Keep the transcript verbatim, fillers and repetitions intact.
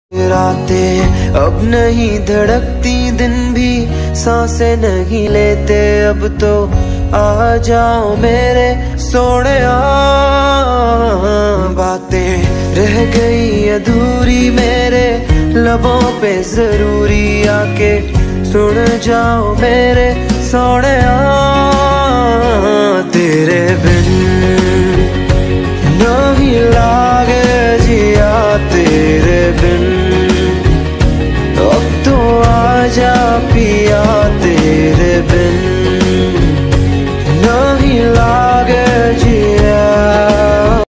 रातें अब नहीं धड़कती, दिन भी सांसें नहीं लेते अब तो। आ जाओ मेरे सोनिया, बातें रह गई अधूरी मेरे लबों पे जरूरी, आके सुन जाओ मेरे सोनिया।